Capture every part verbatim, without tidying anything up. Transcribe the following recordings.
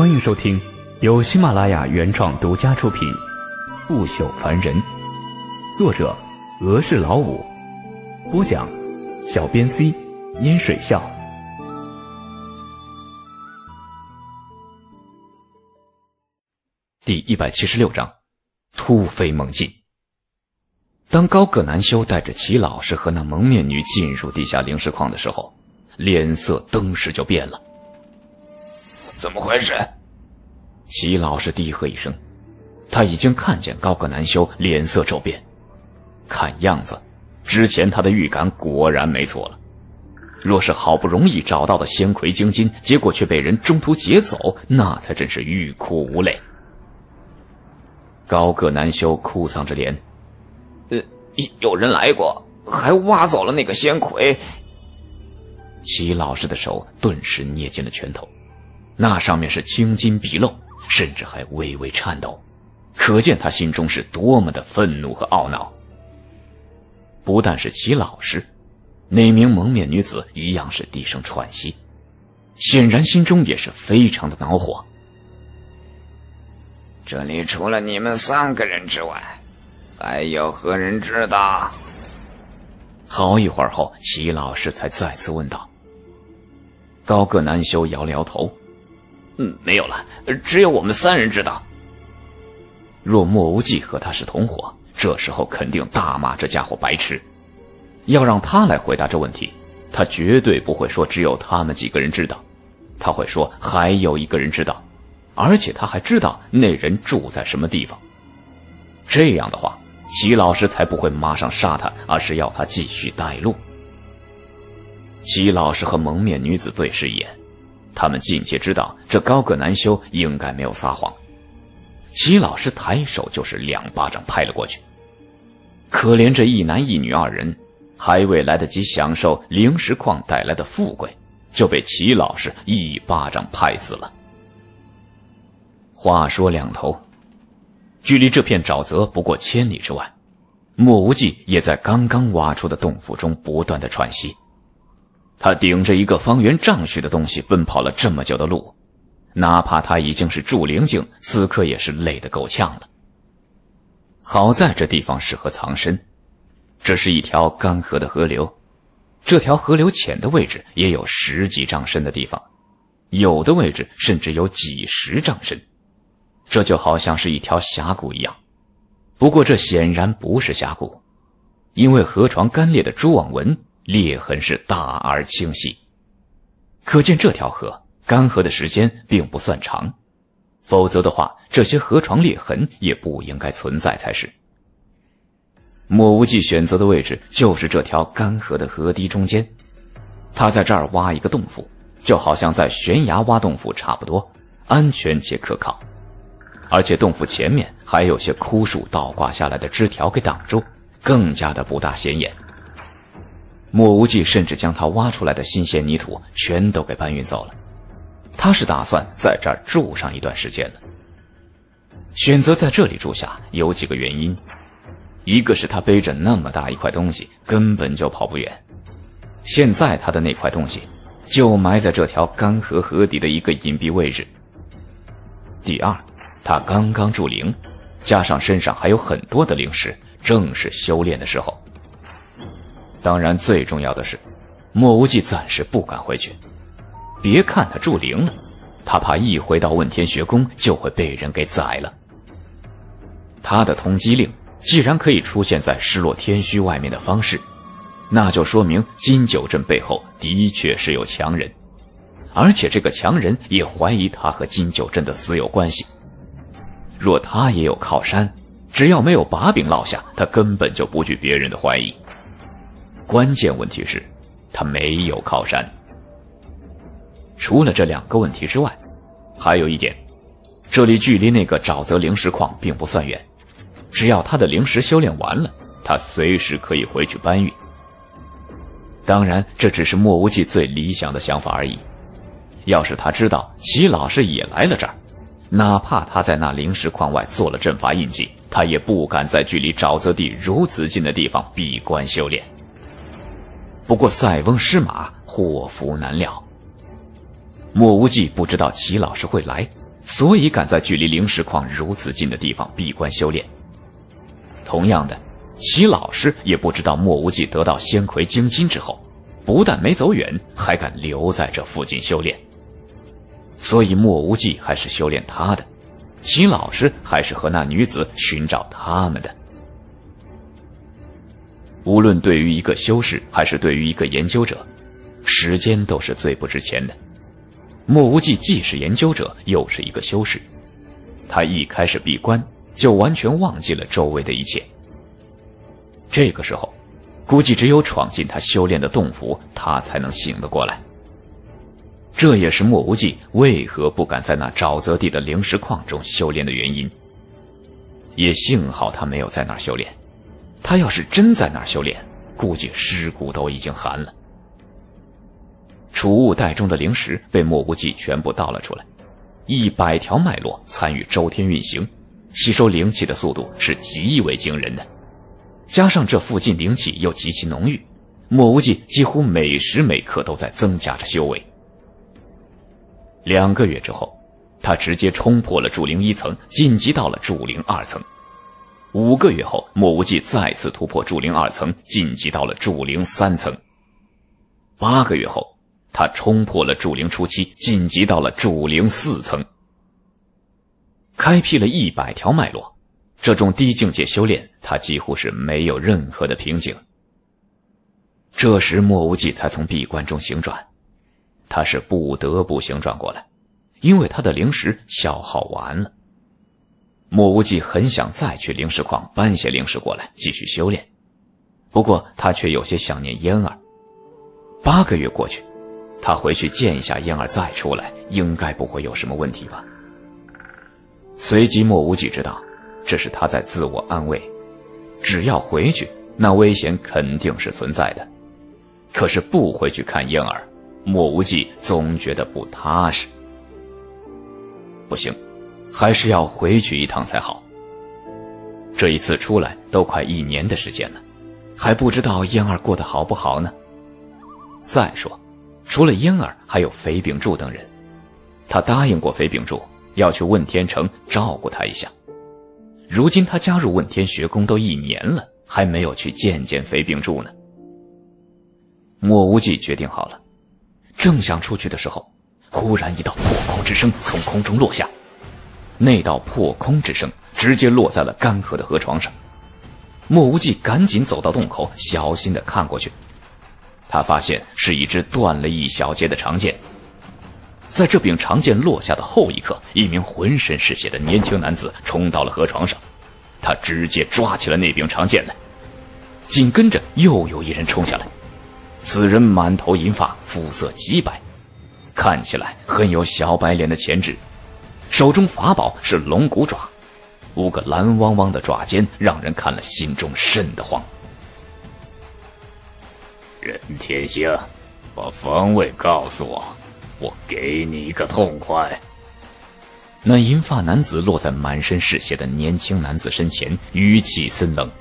欢迎收听由喜马拉雅原创独家出品《不朽凡人》，作者俄式老五，播讲小编 C 烟水笑。 第一百七十六章突飞猛进。当高个男修带着齐老师和那蒙面女进入地下灵石矿的时候，脸色登时就变了。 怎么回事？ 齐老师低喝一声，他已经看见高个男修脸色骤变，看样子之前他的预感果然没错了。若是好不容易找到的仙魁精金，结果却被人中途劫走，那才真是欲哭无泪。高个男修哭丧着脸， 呃，有人来过，还挖走了那个仙魁。 齐老师的手顿时捏进了拳头，那上面是青筋毕露，甚至还微微颤抖，可见他心中是多么的愤怒和懊恼。不但是齐老师，那名蒙面女子一样是低声喘息，显然心中也是非常的恼火。 这里除了你们三个人之外，还有何人知道？ 好一会儿后，齐老师才再次问道。高个男修摇了摇头， 嗯，没有了，只有我们三人知道。 若莫无忌和他是同伙，这时候肯定大骂这家伙白痴。要让他来回答这问题，他绝对不会说只有他们几个人知道，他会说还有一个人知道，而且他还知道那人住在什么地方。这样的话，齐老师才不会马上杀他，而是要他继续带路。齐老师和蒙面女子对视一眼，他们尽皆知道这高个男修应该没有撒谎。齐老师抬手就是两巴掌拍了过去。可怜这一男一女二人还未来得及享受灵石矿带来的富贵，就被齐老师一巴掌拍死了。话说两头，距离这片沼泽不过千里之外，莫无忌也在刚刚挖出的洞府中不断的喘息。他顶着一个方圆丈许的东西奔跑了这么久的路，哪怕他已经是筑灵境，此刻也是累得够呛了。好在这地方适合藏身，这是一条干涸的河流，这条河流浅的位置也有十几丈深的地方，有的位置甚至有几十丈深，这就好像是一条峡谷一样。不过这显然不是峡谷，因为河床干裂的蛛网纹裂痕是大而清晰，可见这条河干涸的时间并不算长，否则的话，这些河床裂痕也不应该存在才是。莫无忌选择的位置就是这条干涸的河堤中间，他在这儿挖一个洞府，就好像在悬崖挖洞府差不多，安全且可靠。而且洞府前面还有些枯树倒挂下来的枝条给挡住，更加的不大显眼。莫无忌甚至将他挖出来的新鲜泥土全都给搬运走了，他是打算在这儿住上一段时间了。选择在这里住下有几个原因，一个是他背着那么大一块东西根本就跑不远，现在他的那块东西就埋在这条干涸河底的一个隐蔽位置。第二，他刚刚筑灵，加上身上还有很多的灵石，正是修炼的时候。当然最重要的是，莫无忌暂时不敢回去。别看他筑灵了，他怕一回到问天学宫就会被人给宰了。他的通缉令既然可以出现在失落天虚外面的方式，那就说明金九镇背后的确是有强人，而且这个强人也怀疑他和金九镇的私有关系。若他也有靠山，只要没有把柄落下，他根本就不惧别人的怀疑。关键问题是他没有靠山。除了这两个问题之外，还有一点，这里距离那个沼泽灵石矿并不算远，只要他的灵石修炼完了，他随时可以回去搬运。当然这只是莫无忌最理想的想法而已，要是他知道齐老师也来了这儿，哪怕他在那灵石矿外做了阵法印记，他也不敢在距离沼泽地如此近的地方闭关修炼。不过塞翁失马，祸福难料。莫无忌不知道齐老师会来， 所以敢在距离灵石矿如此近的地方闭关修炼。同样的，齐老师也不知道莫无忌得到仙魁精金之后，不但没走远，还敢留在这附近修炼。所以莫无忌还是修炼他的，齐老师还是和那女子寻找他们的。无论对于一个修士还是对于一个研究者，时间都是最不值钱的。莫无忌既是研究者，又是一个修士，他一开始闭关就完全忘记了周围的一切。这个时候，估计只有闯进他修炼的洞府，他才能醒得过来。这也是莫无忌为何不敢在那沼泽地的灵石矿中修炼的原因。也幸好他没有在那儿修炼，他要是真在那儿修炼，估计尸骨都已经寒了。储物袋中的灵石被莫无忌全部倒了出来，一百条脉络参与周天运行，吸收灵气的速度是极为惊人的。加上这附近灵气又极其浓郁，莫无忌几乎每时每刻都在增加着修为。两个月之后，他直接冲破了筑灵一层，晋级到了筑灵二层。五个月后，莫无忌再次突破筑灵二层，晋级到了筑灵三层。八个月后，他冲破了筑灵初期，晋级到了筑灵四层。开辟了一百条脉络，这种低境界修炼，他几乎是没有任何的瓶颈。这时莫无忌才从闭关中醒转，他是不得不醒转过来，因为他的灵石消耗完了。莫无忌很想再去灵石矿搬些灵石过来继续修炼，不过他却有些想念嫣儿。八个月过去，他回去见一下嫣儿再出来，应该不会有什么问题吧。随即莫无忌知道，这是他在自我安慰，只要回去，那危险肯定是存在的。可是不回去看嫣儿，莫无忌总觉得不踏实。不行，还是要回去一趟才好。这一次出来都快一年的时间了，还不知道嫣儿过得好不好呢。再说，除了嫣儿，还有肥秉柱等人。他答应过肥秉柱，要去问天城照顾他一下。如今他加入问天学宫都一年了，还没有去见见肥秉柱呢。莫无忌决定好了，正想出去的时候，忽然一道破空之声从空中落下。那道破空之声直接落在了干涸的河床上。莫无忌赶紧走到洞口，小心地看过去。他发现是一支断了一小截的长剑。在这柄长剑落下的后一刻，一名浑身是血的年轻男子冲到了河床上，他直接抓起了那柄长剑来。紧跟着又有一人冲下来，此人满头银发，肤色极白，看起来很有小白脸的潜质，手中法宝是龙骨爪，五个蓝汪汪的爪尖让人看了心中瘆得慌。 任天星，把方位告诉我，我给你一个痛快。 那银发男子落在满身是血的年轻男子身前，语气森冷。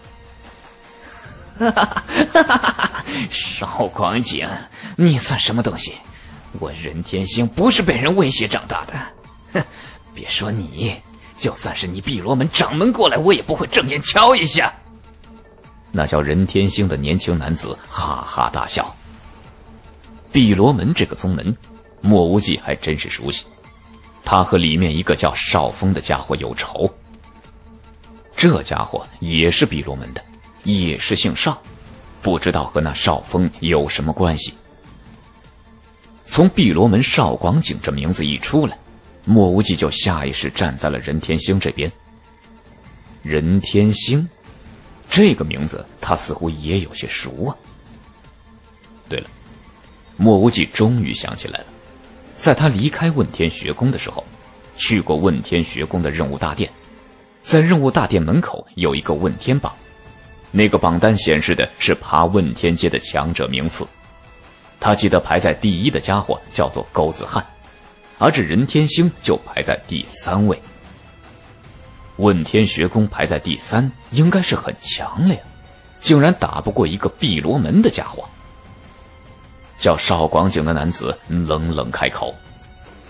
哈哈哈哈哈！少广景，你算什么东西？我任天星不是被人威胁长大的。哼，别说你，就算是你碧罗门掌门过来，我也不会正眼瞧一下。 那叫任天星的年轻男子哈哈大笑。碧罗门这个宗门，莫无忌还真是熟悉，他和里面一个叫少峰的家伙有仇。这家伙也是碧罗门的，也是姓邵，不知道和那少峰有什么关系。从碧罗门邵广景这名字一出来，莫无忌就下意识站在了任天星这边。任天星这个名字他似乎也有些熟啊。对了，莫无忌终于想起来了，在他离开问天学宫的时候，去过问天学宫的任务大殿，在任务大殿门口有一个问天榜，那个榜单显示的是爬问天阶的强者名次。他记得排在第一的家伙叫做钩子汉，而这任天星就排在第三位。问天学宫排在第三，应该是很强了呀，竟然打不过一个碧罗门的家伙。叫邵广景的男子冷冷开口：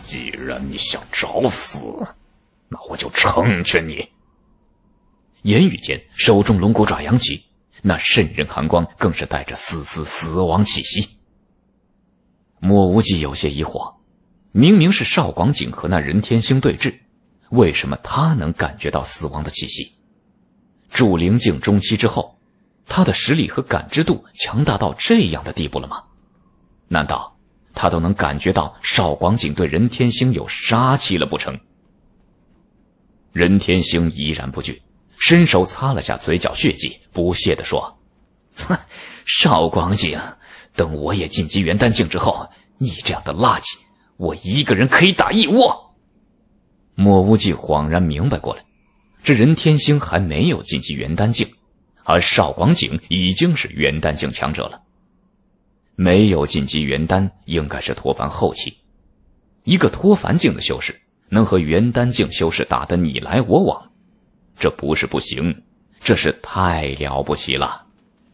既然你想找死，那我就成全你。 言语间，手中龙骨爪扬起，那渗人寒光更是带着丝丝死亡气息。莫无忌有些疑惑，明明是邵广景和那任天星对峙，为什么他能感觉到死亡的气息？筑灵境中期之后，他的实力和感知度强大到这样的地步了吗？难道他都能感觉到邵广景对任天星有杀气了不成？任天星依然不惧，伸手擦了下嘴角血迹，不屑地说：哼，邵广景，等我也晋级元丹境之后，你这样的垃圾，我一个人可以打一窝。莫无忌恍然明白过来，这任天星还没有晋级元丹境，而邵广景已经是元丹境强者了。没有晋级元丹，应该是脱凡后期。一个脱凡境的修士，能和元丹境修士打得你来我往，这不是不行，这是太了不起了。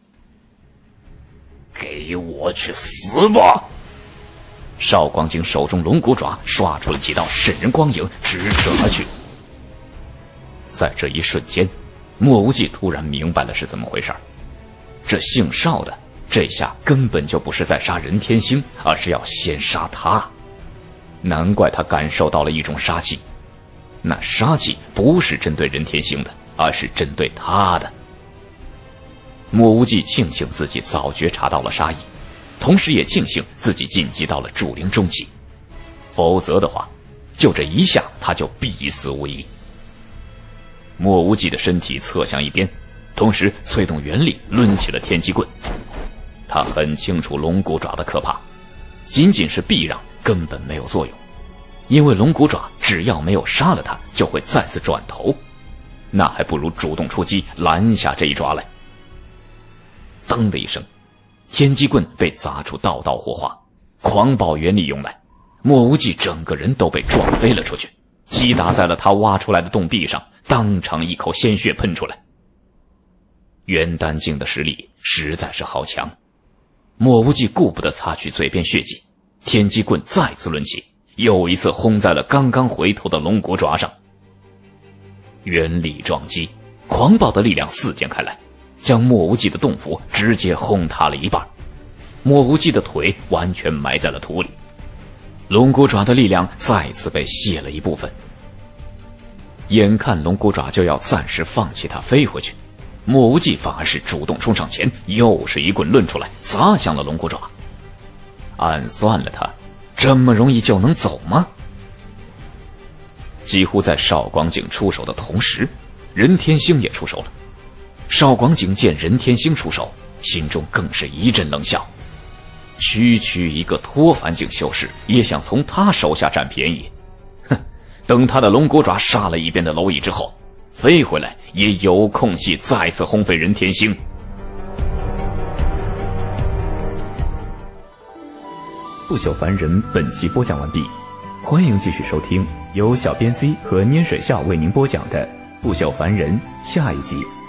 给我去死吧！ 邵广景手中龙骨爪刷出了几道渗人光影，直射而去。在这一瞬间，莫无忌突然明白了是怎么回事。这姓邵的这下根本就不是在杀任天星，而是要先杀他。难怪他感受到了一种杀气，那杀气不是针对任天星的，而是针对他的。莫无忌庆幸自己早觉察到了杀意，同时也庆幸自己晋级到了筑灵中期，否则的话，就这一下他就必死无疑。莫无忌的身体侧向一边，同时催动元力抡起了天机棍。他很清楚龙骨爪的可怕，仅仅是避让根本没有作用，因为龙骨爪只要没有杀了他，就会再次转头，那还不如主动出击拦下这一爪来。噔的一声，天机棍被砸出道道火花，狂暴元力涌来，莫无忌整个人都被撞飞了出去，击打在了他挖出来的洞壁上，当场一口鲜血喷出来。元丹境的实力实在是好强，莫无忌顾不得擦去嘴边血迹，天机棍再次抡起，又一次轰在了刚刚回头的龙骨爪上。元力撞击，狂暴的力量四溅开来，将莫无忌的洞府直接轰塌了一半，莫无忌的腿完全埋在了土里，龙骨爪的力量再次被卸了一部分。眼看龙骨爪就要暂时放弃他飞回去，莫无忌反而是主动冲上前，又是一棍抡出来，砸向了龙骨爪。暗算了他，这么容易就能走吗？几乎在邵广景出手的同时，任天星也出手了。邵广景见任天星出手，心中更是一阵冷笑。区区一个脱凡境修士，也想从他手下占便宜？哼！等他的龙骨爪杀了一边的蝼蚁之后，飞回来也有空隙再次轰飞任天星。 不朽凡人本期播讲完毕，欢迎继续收听由小编 C 和捏水笑为您播讲的不朽凡人下一集。